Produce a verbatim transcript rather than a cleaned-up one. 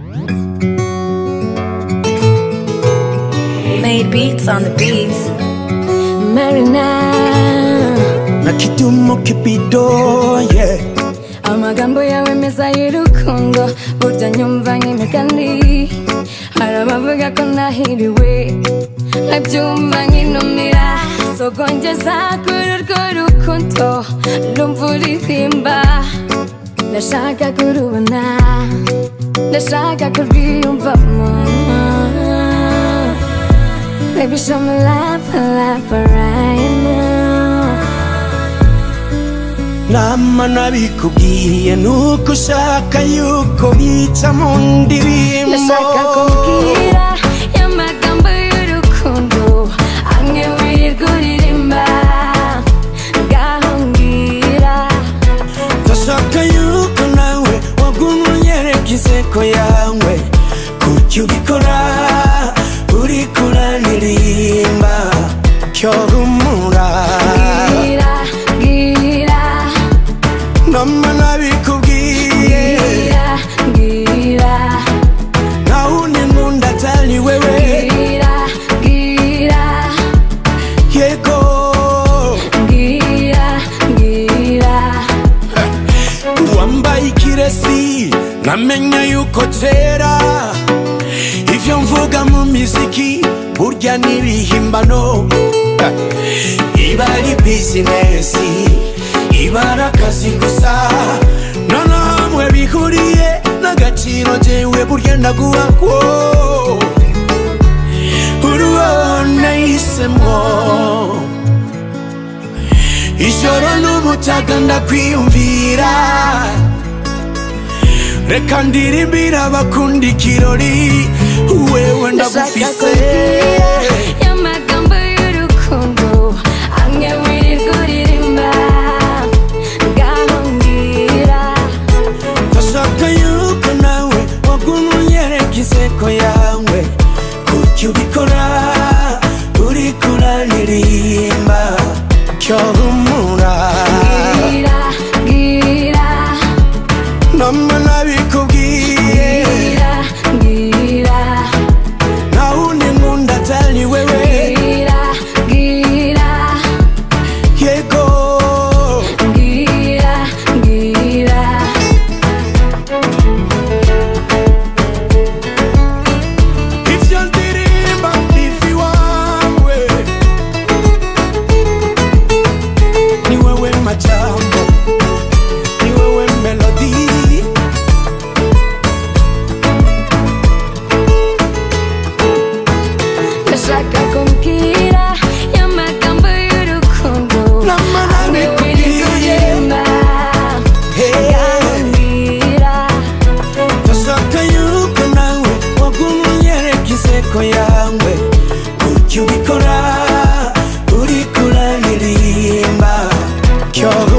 Made beats on the beats. Marina na Kidum kibido, yeah. Amagambo yawe meza y'urukundo burya nyumva nk'imigani. Harabavuga ko nahiriwe nkabyumva nk'inumira. Sogongeza kuri urwo rukundo numva uririmba. Ndashaka kurubona, ndashaka kurwiyumvamo. Baby, show me love, love right now. Nama nabikubwiye nuko ushaka yuko bica mu ndirimbo. Ndashaka kumbwira y'amagambo y'urukundo amwe wirirwa uririmba. Ngaho mbwira. Ndashaka yuko nawe waguma unyereka inseko yawe. Kuki ubikora uri kuranirimba cyo humura. Mbwira, mbwira. Nama nabikubwiye. Mbwira, mbwira. Nta wundi nkunda atari wewe. Mbwira, mbwira. Yego. Mbwira, mbwira. Wambaye ikiresi namenya yuko tera. Ivyo mvuga mu miziki burya n'ibihimbano. Iba ari business, iba ari akazi gusa. None hamwe bihuriye n'agaciro jewe burya ndaguhako. Uruwo nahisemo, ijoro n'umutaga ndakwiyumvira. Reka ndirimbira abakunda ikirori wewe ndagufise. Y'amagambo y'urukundo amwe wirirwa uririmba. Ngaho mbwira. Ndashaka yuko nawe waguma unyereka inseko yawe. Kuki ubikora uri kuranirimba cyo humura. Mbwira, mbwira. Nama nabikubwiye. Mbwira, mbwira. Nta wundi nkunda atari wewe. Mbwira, mbwira. Yego. Mbwira, mbwira. Ivyo ndirimba ndivi wawe. Ni wewe majambo, ni wewe melody. Ndashaka kumbwira y'amagambo y'urukundo Nama amwe nabikubwiye. wirirwa uririmba. Ngaho mbwira. Ndashaka yuko nawe waguma unyereka inseko yawe. Kuki ubikora uri kuranirimba cyo